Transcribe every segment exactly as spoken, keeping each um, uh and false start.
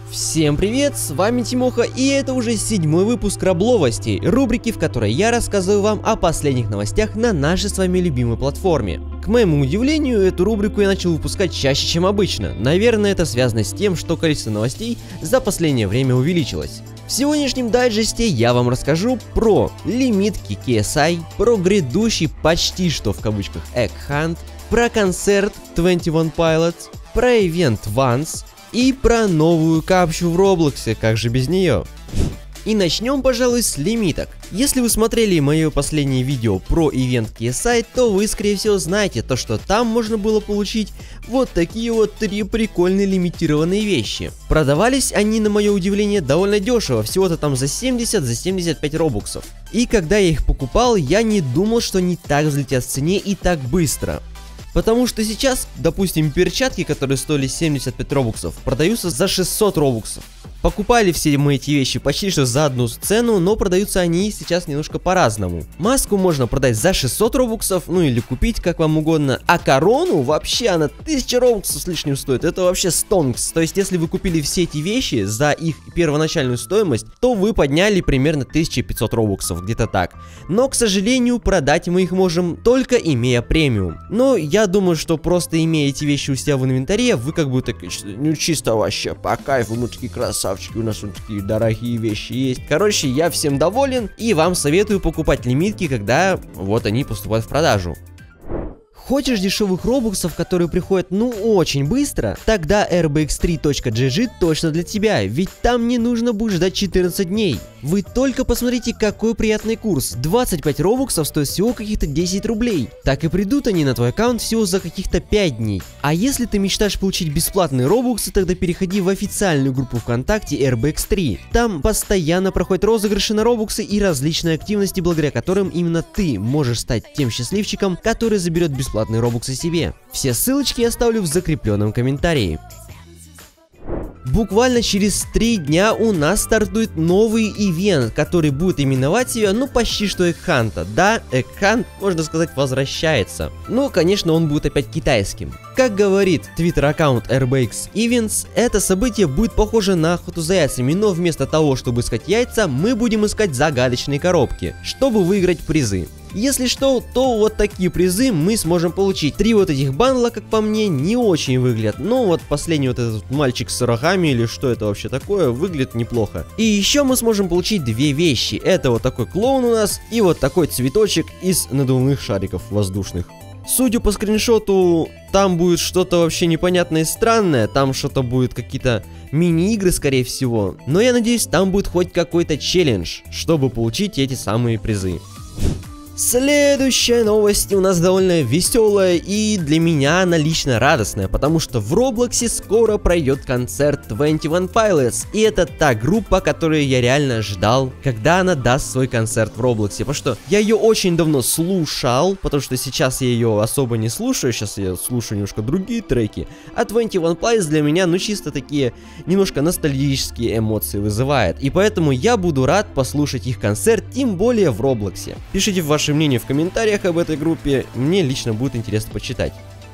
Всем привет, с вами Тимоха, и это уже седьмой выпуск Робловостей, рубрики, в которой я рассказываю вам о последних новостях на нашей с вами любимой платформе. К моему удивлению, эту рубрику я начал выпускать чаще, чем обычно. Наверное, это связано с тем, что количество новостей за последнее время увеличилось. В сегодняшнем дайджесте я вам расскажу про лимитки кей эс ай, про грядущий почти что в кавычках Egg Hunt, про концерт двадцать один Pilots, про ивент Vans и про новую капчу в Роблоксе, как же без нее. И начнем, пожалуй, с лимиток. Если вы смотрели мое последнее видео про ивент кей эс ай, то вы, скорее всего, знаете то, что там можно было получить вот такие вот три прикольные лимитированные вещи. Продавались они, на мое удивление, довольно дешево, всего-то там за семьдесят, за семьдесят пять робоксов. И когда я их покупал, я не думал, что они так взлетят в цене и так быстро. Потому что сейчас, допустим, перчатки, которые стоили семьдесят пять робоксов, продаются за шестьсот робоксов. Покупали все мы эти вещи почти что за одну цену, но продаются они сейчас немножко по-разному. Маску можно продать за шестьсот робоксов, ну или купить как вам угодно, а корону вообще она тысяча робоксов с лишним стоит, это вообще стонкс. То есть если вы купили все эти вещи за их первоначальную стоимость, то вы подняли примерно тысячу пятьсот робоксов, где-то так. Но, к сожалению, продать мы их можем только имея премиум. Но я думаю, что просто имея эти вещи у себя в инвентаре, вы как бы так, ну чисто вообще по кайфу, мы такие красавчики. У нас вот такие дорогие вещи есть. Короче, я всем доволен и вам советую покупать лимитки, когда вот они поступают в продажу. Хочешь дешевых робоксов, которые приходят ну очень быстро? Тогда эр би экс три точка джи джи точно для тебя, ведь там не нужно будет ждать четырнадцать дней. Вы только посмотрите, какой приятный курс. двадцать пять робоксов стоит всего каких-то десять рублей. Так и придут они на твой аккаунт всего за каких-то пять дней. А если ты мечтаешь получить бесплатные робоксы, тогда переходи в официальную группу ВКонтакте эр би экс три. Там постоянно проходят розыгрыши на робоксы и различные активности, благодаря которым именно ты можешь стать тем счастливчиком, который заберет бесплатные робоксы себе. Все ссылочки я оставлю в закрепленном комментарии. Буквально через три дня у нас стартует новый ивент, который будет именовать себя, ну, почти что Egg Hunt. Да, Egg Hunt, можно сказать, возвращается. Но, конечно, он будет опять китайским. Как говорит твиттер-аккаунт эр би экс Events, это событие будет похоже на охоту за яйцами, но вместо того, чтобы искать яйца, мы будем искать загадочные коробки, чтобы выиграть призы. Если что, то вот такие призы мы сможем получить. Три вот этих бандла, как по мне, не очень выглядят. Но вот последний вот этот мальчик с рогами, или что это вообще такое, выглядит неплохо. И еще мы сможем получить две вещи. Это вот такой клоун у нас и вот такой цветочек из надувных шариков воздушных. Судя по скриншоту, там будет что-то вообще непонятное и странное. Там что-то будет какие-то мини-игры, скорее всего. Но я надеюсь, там будет хоть какой-то челлендж, чтобы получить эти самые призы. Следующая новость у нас довольно веселая, и для меня она лично радостная, потому что в Роблоксе скоро пройдет концерт двадцать один Pilots, и это та группа, которую я реально ждал, когда она даст свой концерт в Роблоксе, потому что я ее очень давно слушал, потому что сейчас я ее особо не слушаю, сейчас я слушаю немножко другие треки, а двадцать один Pilots для меня, ну, чисто такие немножко ностальгические эмоции вызывает, и поэтому я буду рад послушать их концерт, тем более в Роблоксе. Пишите ваши мнение в комментариях об этой группе, мне лично будет интересно почитать.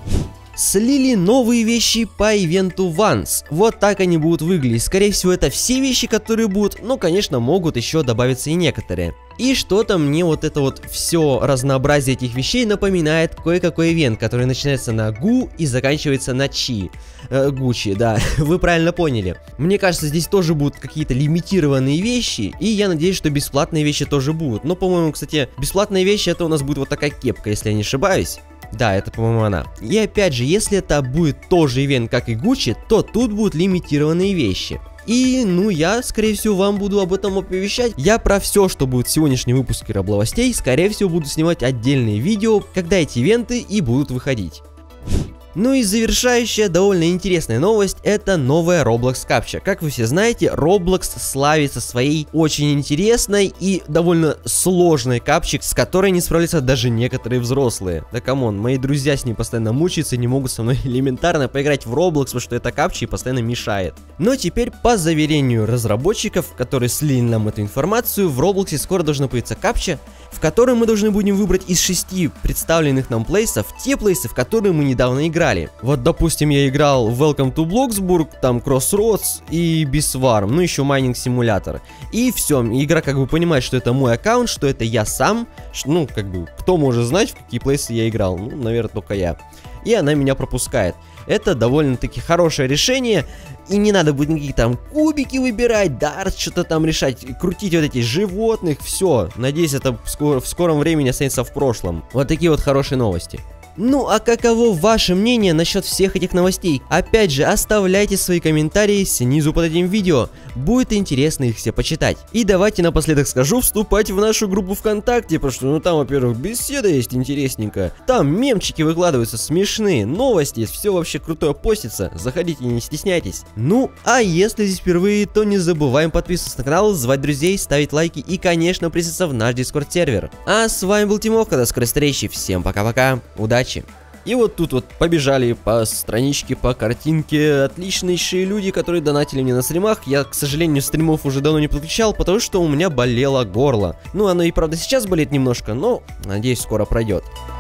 Слили новые вещи по ивенту Vans. Вот так они будут выглядеть. Скорее всего, это все вещи, которые будут, но, конечно, могут еще добавиться и некоторые. И что-то мне вот это вот все разнообразие этих вещей напоминает кое-какой ивент, который начинается на Гу и заканчивается на Чи. Э, Гуччи, да, вы правильно поняли. Мне кажется, здесь тоже будут какие-то лимитированные вещи, и я надеюсь, что бесплатные вещи тоже будут. Но, по-моему, кстати, бесплатные вещи, это у нас будет вот такая кепка, если я не ошибаюсь. Да, это, по-моему, она. И опять же, если это будет тоже ивент, как и Гуччи, то тут будут лимитированные вещи. И, ну, я, скорее всего, вам буду об этом оповещать. Я про все, что будет в сегодняшнем выпуске Робловостей, скорее всего, буду снимать отдельные видео, когда эти ивенты и будут выходить. Ну и завершающая довольно интересная новость — это новая Roblox капча. Как вы все знаете, Roblox славится своей очень интересной и довольно сложной капчей, с которой не справляются даже некоторые взрослые. Да камон, мои друзья с ней постоянно мучаются и не могут со мной элементарно поиграть в Roblox, потому что эта капча постоянно мешает. Но теперь, по заверению разработчиков, которые слили нам эту информацию, в Roblox скоро должна появиться капча, в котором мы должны будем выбрать из шести представленных нам плейсов те плейсы, в которые мы недавно играли. Вот, допустим, я играл в Welcome to Bloxburg, там Crossroads и Biswarm, ну еще майнинг симулятор. И все, игра как бы понимает, что это мой аккаунт, что это я сам, ну как бы, кто может знать, в какие плейсы я играл, ну, наверное, только я. И она меня пропускает. Это довольно-таки хорошее решение. И не надо будет никакие там кубики выбирать, дарт, что-то там решать, крутить вот эти животных, все. Надеюсь, это в, скор в скором времени останется в прошлом. Вот такие вот хорошие новости. Ну а каково ваше мнение насчет всех этих новостей? Опять же, оставляйте свои комментарии снизу под этим видео. Будет интересно их все почитать. И давайте напоследок скажу, вступайте в нашу группу ВКонтакте, потому что ну там, во-первых, беседа есть интересненькая. Там мемчики выкладываются смешные, новости есть, все вообще крутое постится. Заходите, не стесняйтесь. Ну, а если здесь впервые, то не забываем подписываться на канал, звать друзей, ставить лайки и, конечно, присоединиться в наш Discord сервер. А с вами был Тимоха, до скорой встречи, всем пока-пока, удачи! И вот тут вот побежали по страничке, по картинке отличнейшие люди, которые донатили мне на стримах. Я, к сожалению, стримов уже давно не подключал, потому что у меня болело горло. Ну, оно и правда сейчас болит немножко, но, надеюсь, скоро пройдет.